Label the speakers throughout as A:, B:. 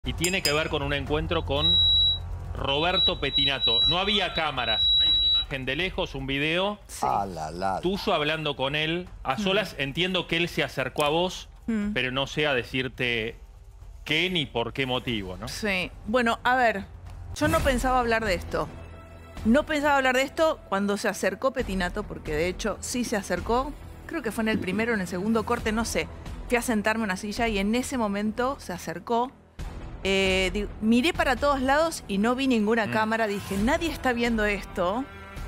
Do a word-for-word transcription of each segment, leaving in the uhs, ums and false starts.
A: y tiene que ver con un encuentro con Roberto Pettinato. No había cámaras. Hay una imagen de lejos, un video
B: Sí.
C: Ah, la, la.
A: tuyo hablando con él a solas.
B: Mm.
A: Entiendo que él se acercó a vos,
B: Mm.
A: pero no sé a decirte qué ni por qué motivo, ¿no?
B: Sí. Bueno, a ver, yo no pensaba hablar de esto. No pensaba hablar de esto cuando se acercó Pettinato, porque de hecho sí se acercó. Creo que fue en el primero o en el segundo corte, no sé. Fui a sentarme en una silla y en ese momento se acercó. Eh, digo, miré para todos lados y no vi ninguna
A: Mm.
B: cámara. Dije, nadie está viendo esto.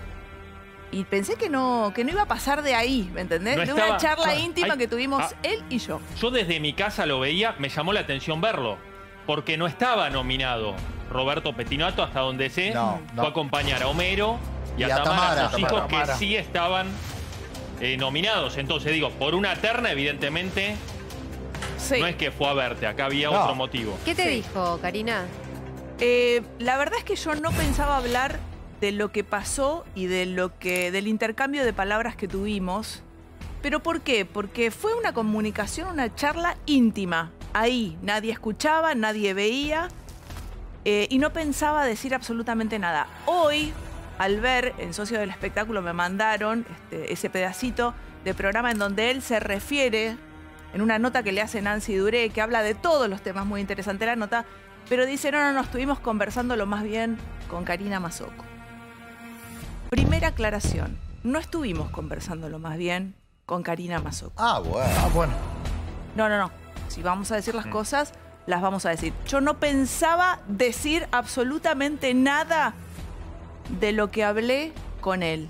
B: Y pensé que no, que no iba a pasar de ahí, ¿me entendés?
A: No
B: de
A: estaba-
B: una charla
A: no,
B: íntima
A: hay-
B: que tuvimos
A: ah.
B: él y yo.
A: Yo desde mi casa lo veía, me llamó la atención verlo, porque no estaba nominado Roberto Pettinato, hasta donde sé.
C: No, no.
A: Fue a acompañar a Homero y a,
C: Y a
A: Tamara,
C: Tamara,
A: sus
C: Tamara,
A: hijos,
C: Tamara.
A: que sí estaban eh, nominados. Entonces digo, por una terna, evidentemente,
B: Sí.
A: no es que fue a verte, acá había
C: No.
A: otro motivo.
D: ¿Qué te
B: Sí.
D: dijo, Karina?
B: Eh, la verdad es que yo no pensaba hablar de lo que pasó y de lo que, del intercambio de palabras que tuvimos. ¿Pero por qué? Porque fue una comunicación, una charla íntima. Ahí nadie escuchaba, nadie veía eh, y no pensaba decir absolutamente nada. Hoy, al ver, en Socio del Espectáculo me mandaron este, ese pedacito de programa en donde él se refiere, en una nota que le hace Nancy Duré, que habla de todos los temas, muy interesante la nota, pero dice, no, no, no, estuvimos conversando lo más bien con Karina Mazzocco. Primera aclaración, no estuvimos conversando lo más bien con Karina Mazzocco.
C: Ah, bueno. Ah, bueno.
B: No, no, no. Si vamos a decir las cosas, las vamos a decir. Yo no pensaba decir absolutamente nada de lo que hablé con él.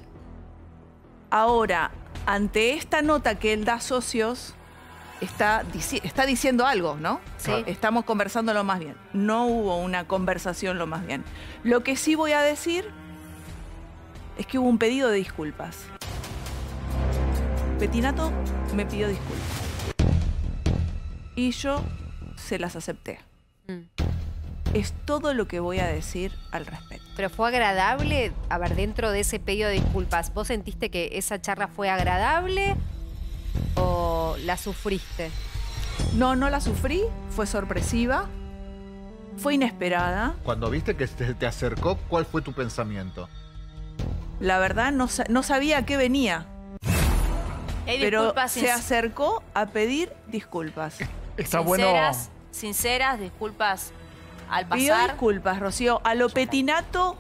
B: Ahora, ante esta nota que él da a Socios, está, dici- está diciendo algo, ¿no?
D: Sí.
B: Estamos conversando lo más bien. No hubo una conversación lo más bien. Lo que sí voy a decir es que hubo un pedido de disculpas. Pettinato me pidió disculpas. Y yo se las acepté.
D: Mm.
B: Es todo lo que voy a decir al respecto.
D: Pero fue agradable, a ver, dentro de ese pedido de disculpas, ¿vos sentiste que esa charla fue agradable o la sufriste?
B: No, no la sufrí, fue sorpresiva, fue inesperada.
C: Cuando viste que te, te acercó, ¿cuál fue tu pensamiento?
B: La verdad no, sa- no sabía a qué venía,
E: Hay
B: pero
E: disculpas
B: se
E: sin-
B: acercó a pedir disculpas.
F: Está bueno.
E: sinceras, sinceras, disculpas al
B: Pidió
E: pasar.
B: disculpas, Rocío, a lo Pettinato,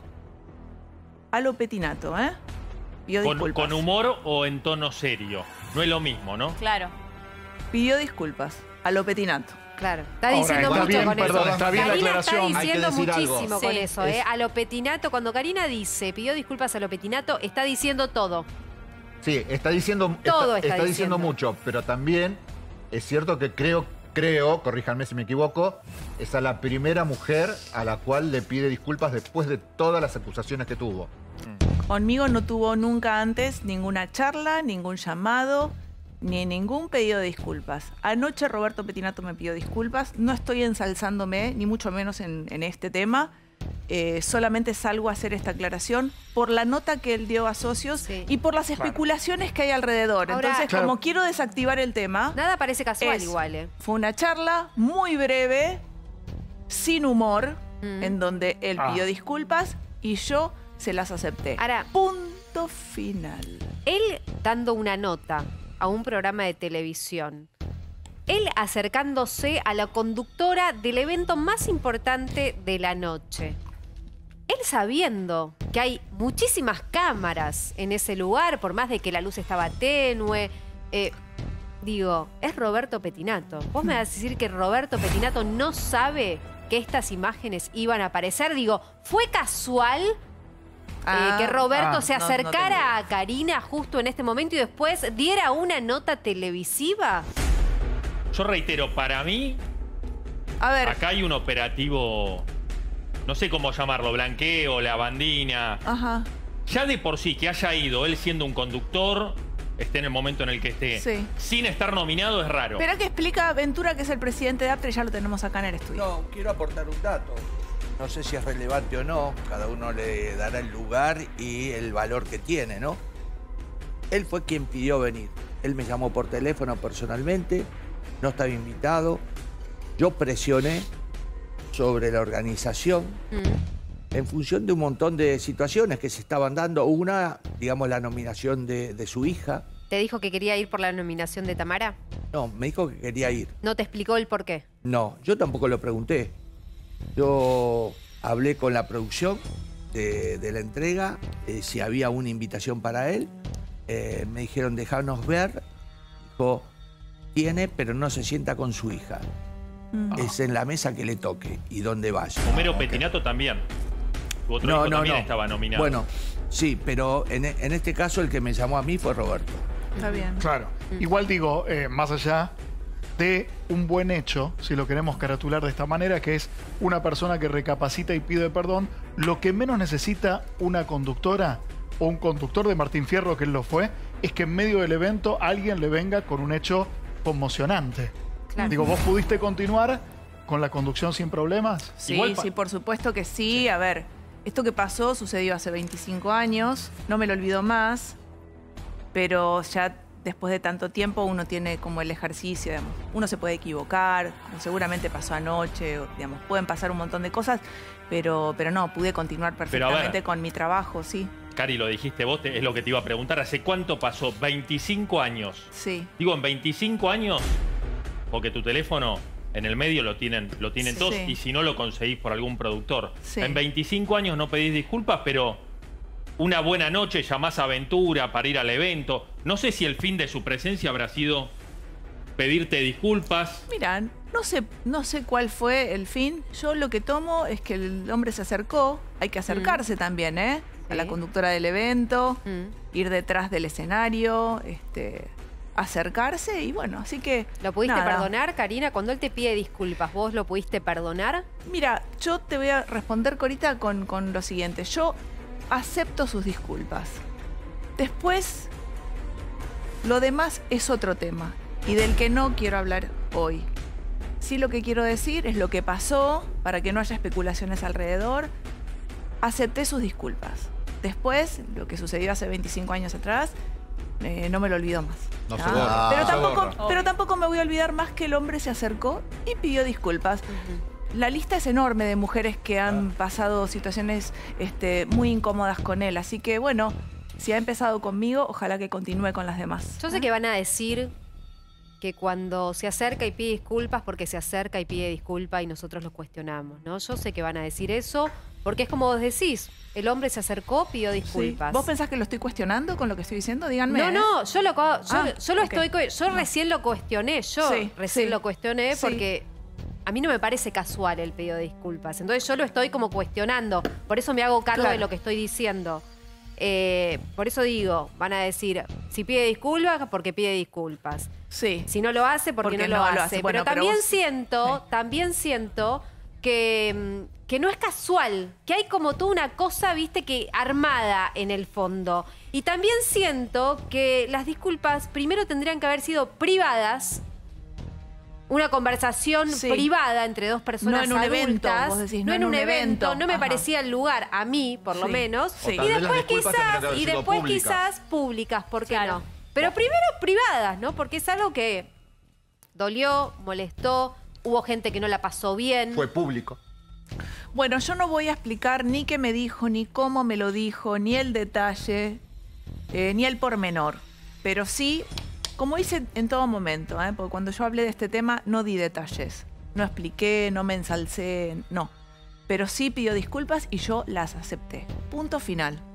B: a lo Pettinato, ¿eh? Pidió
A: Con,
B: disculpas.
A: con humor o en tono serio. No es lo mismo, ¿no?
E: Claro.
B: Pidió disculpas, a lo Pettinato.
D: Claro, está
F: Ahora,
D: diciendo
F: está
D: mucho
F: bien,
D: con
F: perdón,
D: eso.
F: está bien la
D: Karina
F: aclaración.
D: está
C: Hay que
D: diciendo
C: decir algo.
D: muchísimo con
E: Sí,
D: eso, ¿eh?
C: es-
D: A lo Pettinato, cuando Karina dice, pidió disculpas a lo Pettinato, está diciendo todo.
C: Sí, está diciendo,
D: Todo
C: está,
D: está
C: está diciendo
D: diciendo.
C: mucho, pero también es cierto que creo, creo, corríjanme si me equivoco, es a la primera mujer a la cual le pide disculpas después de todas las acusaciones que tuvo.
B: Conmigo no tuvo nunca antes ninguna charla, ningún llamado, ni ningún pedido de disculpas. Anoche Roberto Pettinato me pidió disculpas. No estoy ensalzándome, ni mucho menos en, en este tema. Eh, solamente salgo a hacer esta aclaración por la nota que él dio a Socios
D: Sí.
B: y por las especulaciones que hay alrededor.
D: Ahora-
B: Entonces,
F: Claro.
B: como quiero desactivar el tema,
D: Nada parece casual
B: Es-
D: igual, ¿eh?
B: fue una charla muy breve, sin humor,
D: Mm.
B: en donde él
F: Ah.
B: pidió disculpas y yo se las acepté.
D: Ahora-
B: Punto final.
D: Él dando una nota a un programa de televisión, él acercándose a la conductora del evento más importante de la noche. Él sabiendo que hay muchísimas cámaras en ese lugar, por más de que la luz estaba tenue. eh, digo, es Roberto Pettinato. ¿Vos me vas a decir que Roberto Pettinato no sabe que estas imágenes iban a aparecer? Digo, ¿fue casual eh,
B: Ah,
D: que Roberto
F: ah,
D: se
B: no- no
D: acercara
B: tengo
D: a Karina justo en este momento y después diera una nota televisiva?
A: Yo reitero, para mí,
B: A ver,
A: acá hay un operativo, no sé cómo llamarlo, blanqueo, lavandina.
B: ajá,
A: Ya de por sí que haya ido él siendo un conductor, esté en el momento en el que esté,
B: Sí.
A: sin estar nominado, es raro.
B: espera que explica Ventura, que es el presidente de Aptre, ya lo tenemos acá en el estudio.
G: No, quiero aportar un dato. No sé si es relevante o no, cada uno le dará el lugar y el valor que tiene, ¿no? Él fue quien pidió venir. Él me llamó por teléfono personalmente, no estaba invitado. Yo presioné sobre la organización
D: Mm.
G: en función de un montón de situaciones que se estaban dando. Una, digamos, la nominación de, de su hija.
D: ¿Te dijo que quería ir por la nominación de Tamara?
G: No, me dijo que quería ir.
D: ¿No te explicó el por qué?
G: No, yo tampoco lo pregunté. Yo hablé con la producción de, de la entrega, eh, si había una invitación para él. Eh, me dijeron, dejarnos ver. Dijo, tiene, pero no se sienta con su hija.
B: Mm.
G: Es en la mesa que le toque y donde vaya.
A: Homero Petinato también. Tu otro hijo también estaba nominado.
G: Bueno, sí, pero en, en este caso el que me llamó a mí fue Roberto.
B: Está bien.
F: Claro. Igual digo, eh, más allá de un buen hecho, si lo queremos caratular de esta manera, que es una persona que recapacita y pide perdón, lo que menos necesita una conductora o un conductor de Martín Fierro, que él lo fue, es que en medio del evento alguien le venga con un hecho conmocionante.
D: Claro.
F: Digo, ¿vos pudiste continuar con la conducción sin problemas?
B: Sí,
A: Igual pa-
B: sí, por supuesto que sí. A ver, esto que pasó sucedió hace veinticinco años, no me lo olvido más, pero ya después de tanto tiempo uno tiene como el ejercicio, digamos. Uno se puede equivocar, como seguramente pasó anoche, o, digamos, pueden pasar un montón de cosas, pero, pero no, pude continuar
A: Pero a ver.
B: perfectamente con mi trabajo, sí,
A: Cari, lo dijiste vos, te- es lo que te iba a preguntar. ¿Hace cuánto pasó? veinticinco años.
B: sí.
A: Digo, en veinticinco años, porque tu teléfono en el medio lo tienen, lo tienen
B: Sí.
A: todos, y si no lo conseguís por algún productor.
B: Sí.
A: En veinticinco años no pedís disculpas, pero una buena noche llamás a Aventura para ir al evento. No sé si el fin de su presencia habrá sido pedirte disculpas.
B: Mira, no sé, no sé cuál fue el fin. Yo lo que tomo es que el hombre se acercó. Hay que acercarse también, ¿eh? A la
D: Sí.
B: conductora del evento,
D: Mm.
B: ir detrás del escenario, este, acercarse y bueno, así que...
D: ¿Lo pudiste
B: nada.
D: perdonar, Karina? Cuando él te pide disculpas, ¿vos lo pudiste perdonar?
B: Mira, yo te voy a responder, Corita, con, con lo siguiente. Yo acepto sus disculpas. Después, lo demás es otro tema y del que no quiero hablar hoy. Sí, lo que quiero decir es lo que pasó, para que no haya especulaciones alrededor. Acepté sus disculpas. Después, lo que sucedió hace veinticinco años atrás, eh, no me lo olvido más.
C: No se
B: ¿Ah?
C: borra.
B: pero,
C: no se
B: tampoco,
C: borra.
B: pero tampoco me voy a olvidar más que el hombre se acercó y pidió disculpas. La lista es enorme de mujeres que han pasado situaciones este, muy incómodas con él. Así que, bueno, si ha empezado conmigo, ojalá que continúe con las demás.
D: Yo sé que van a decir que cuando se acerca y pide disculpas, porque se acerca y pide disculpas y nosotros lo cuestionamos, ¿no? Yo sé que van a decir eso, porque es como vos decís, el hombre se acercó, pidió
B: Sí.
D: disculpas.
B: ¿Vos pensás que lo estoy cuestionando con lo que estoy diciendo? Díganme.
D: No,
B: ¿eh?
D: no, yo lo, co- yo,
B: Ah,
D: yo lo
B: ok.
D: estoy, co- yo
B: No.
D: recién lo cuestioné, yo
B: Sí,
D: recién
B: sí.
D: lo cuestioné
B: Sí.
D: porque a mí no me parece casual el pedido de disculpas. Entonces yo lo estoy como cuestionando, por eso me hago cargo
B: Claro.
D: de lo que estoy diciendo. Eh, por eso digo, van a decir, si pide disculpas, porque pide disculpas.
B: Sí.
D: Si no lo hace, porque,
B: Porque
D: no,
B: no
D: lo
B: lo
D: hace.
B: hace. Bueno,
D: pero
B: pero
D: también
B: vos-
D: siento,
B: Sí.
D: también siento que, mm, que no es casual, que hay como toda una cosa, viste, que armada en el fondo. Y también siento que las disculpas primero tendrían que haber sido privadas, una conversación
B: Sí.
D: privada entre dos personas
B: No en un
D: adultas,
B: evento, vos decís,
D: no en un evento, no me
B: Ajá.
D: parecía el lugar, a mí por lo
B: Sí.
D: menos.
B: Sí.
D: Y
C: O tal vez las
D: después
C: disculpas tendrían que
D: quizás,
C: haber
D: y
C: sido
D: después
C: públicas.
D: quizás públicas, ¿por qué
E: Claro.
D: no? Pero primero privadas, ¿no? Porque es algo que dolió, molestó, hubo gente que no la pasó bien.
C: Fue público.
B: Bueno, yo no voy a explicar ni qué me dijo, ni cómo me lo dijo, ni el detalle, eh, ni el pormenor. Pero sí, como hice en todo momento, ¿eh? Porque cuando yo hablé de este tema no di detalles. No expliqué, no me ensalcé, no. Pero sí pidió disculpas y yo las acepté. Punto final.